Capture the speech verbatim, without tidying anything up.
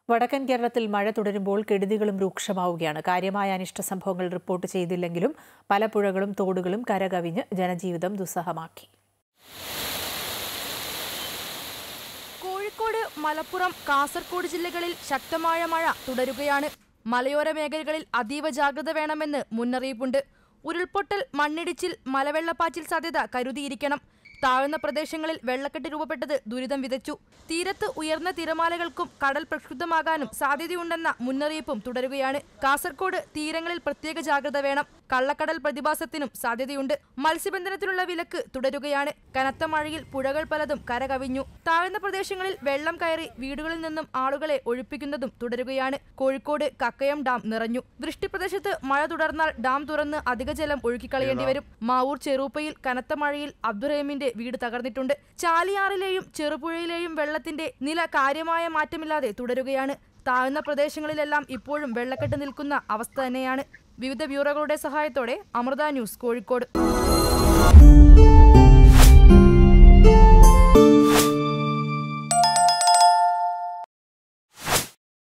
വടക്കൻ കേരളത്തിൽ മഴ തുടരുമ്പോൾ കെടുതികളും രൂക്ഷമാവുകയാണ്. കാര്യമായ അനിഷ്ട സംഭവങ്ങൾ റിപ്പോർട്ട് ചെയ്തില്ലെങ്കിലും പല പുഴകളും തോടുകളും കരകവിഞ്ഞ് ജനജീവിതം ദുസ്സഹമാക്കി. കോഴിക്കോട്, മലപ്പുറം, കാസർഗോഡ് ജില്ലകളിൽ ശക്തമായ മഴ തുടരുകയാണ്. മലയോര മേഖലകളിൽ അതീവ ജാഗ്രത വേണമെന്ന് മുന്നറിയിപ്പുണ്ട്. ഉരുൾപൊട്ടൽ, മണ്ണിടിച്ചിൽ, മലവെള്ളപ്പാച്ചിൽ സാധ്യത കരുതിയിരിക്കണം. താഴ്ന്ന പ്രദേശങ്ങളിൽ വെള്ളക്കെട്ട് രൂപപ്പെട്ടത് ദുരിതം വിതച്ചു. തീരത്ത് ഉയർന്ന തിരമാലകൾക്കും കടൽ പ്രക്ഷുബ്ധമാകാനും സാധ്യതയുണ്ടെന്ന മുന്നറിയിപ്പും തുടരുകയാണ്. കാസർഗോഡ് തീരങ്ങളിൽ പ്രത്യേക ജാഗ്രത വേണം. കള്ളക്കടൽ പ്രതിഭാസത്തിനും സാധ്യതയുണ്ട്. മത്സ്യബന്ധനത്തിനുള്ള വിലക്ക് തുടരുകയാണ്. കനത്ത മഴയിൽ പുഴകൾ പലതും കരകവിഞ്ഞു. താഴ്ന്ന പ്രദേശങ്ങളിൽ വെള്ളം കയറി വീടുകളിൽ നിന്നും ആളുകളെ ഒഴിപ്പിക്കുന്നതും തുടരുകയാണ്. കോഴിക്കോട് കക്കയം ഡാം നിറഞ്ഞു. വൃഷ്ടിപ്രദേശത്ത് മഴ തുടർന്നാൽ ഡാം തുറന്ന് അധിക ജലം ഒഴുക്കിക്കളയേണ്ടി വരും. മാവൂർ ചെറുപ്പയിൽ കനത്ത മഴയിൽ അബ്ദുറഹീമിന്റെ വീട് തകർന്നിട്ടുണ്ട്. ചാലിയാറിലെയും ചെറുപുഴയിലെയും വെള്ളത്തിന്റെ നില കാര്യമായ മാറ്റമില്ലാതെ തുടരുകയാണ്. താഴ്ന്ന പ്രദേശങ്ങളിലെല്ലാം ഇപ്പോഴും വെള്ളക്കെട്ട് നിൽക്കുന്ന അവസ്ഥ തന്നെയാണ്. വിവിധ ബ്യൂറോകളുടെ സഹായത്തോടെ അമൃത ന്യൂസ്, കോഴിക്കോട്.